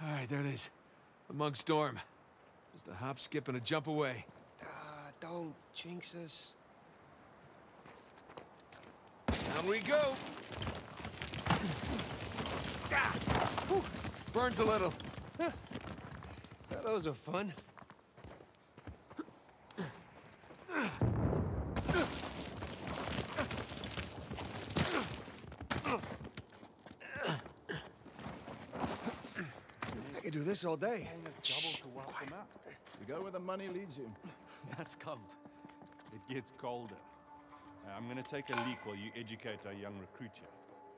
All right, there it is. The Monk's Dorm. Just a hop, skip, and a jump away. Don't jinx us. Down we go! Whew. Burns a little. Well, those are fun. I could do this all day. Shh, to welcome out. You go where the money leads you. That's cold. It gets colder. I'm gonna take a leak while you educate our young recruit here.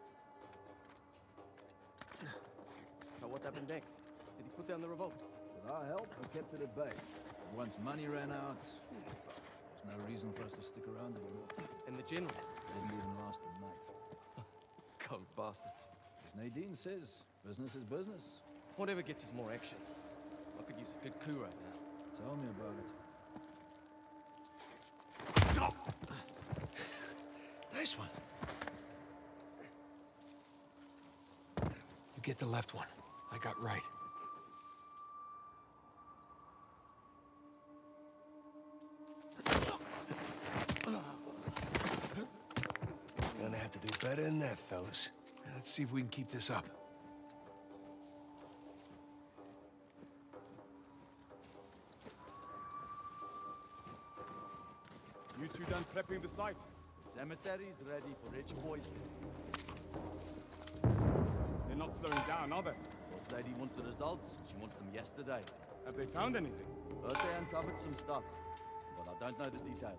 So what happened next? Did he put down the revolt? With our help, we kept it at bay. And once money ran out, there's no reason for us to stick around anymore. And the general? Didn't even last the night. Cold bastards. As Nadine says, business is business. Whatever gets us more action. I could use a good coup right now. Tell me about it. Nice one. You get the left one. I got right. Gonna have to do better than that, fellas. Let's see if we can keep this up. You two done prepping the site? The cemetery's ready for rich boys. They're not slowing down, are they? Boss lady wants the results. She wants them yesterday. Have they found anything? Heard they uncovered some stuff, but I don't know the details.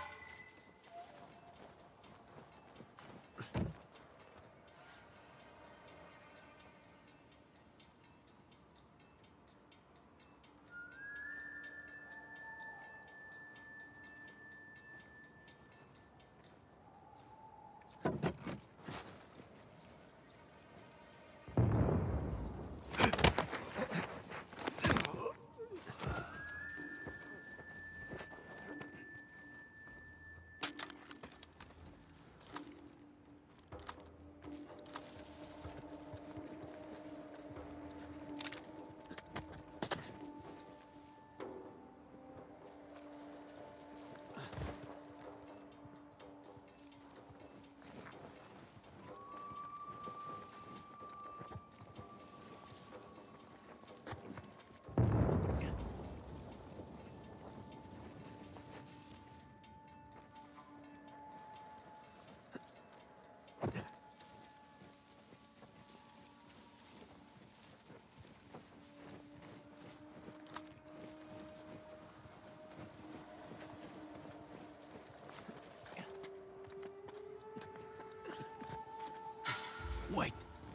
Wait.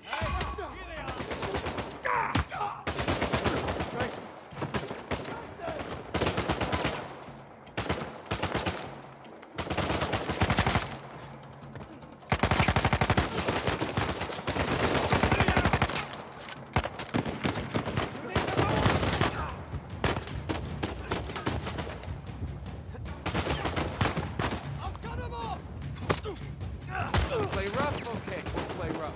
Play rough? Okay, we'll play rough.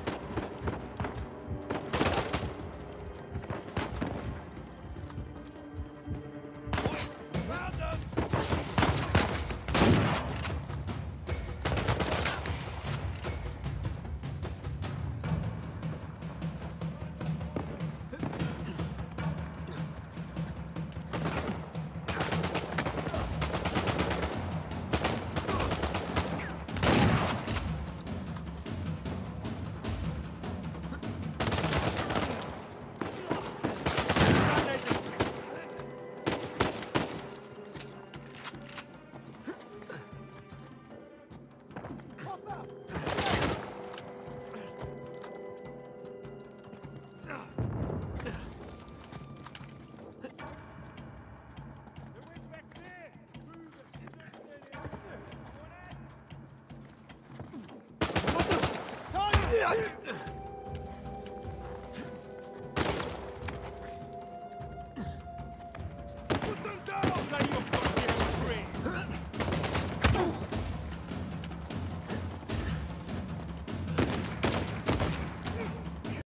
What the? Time!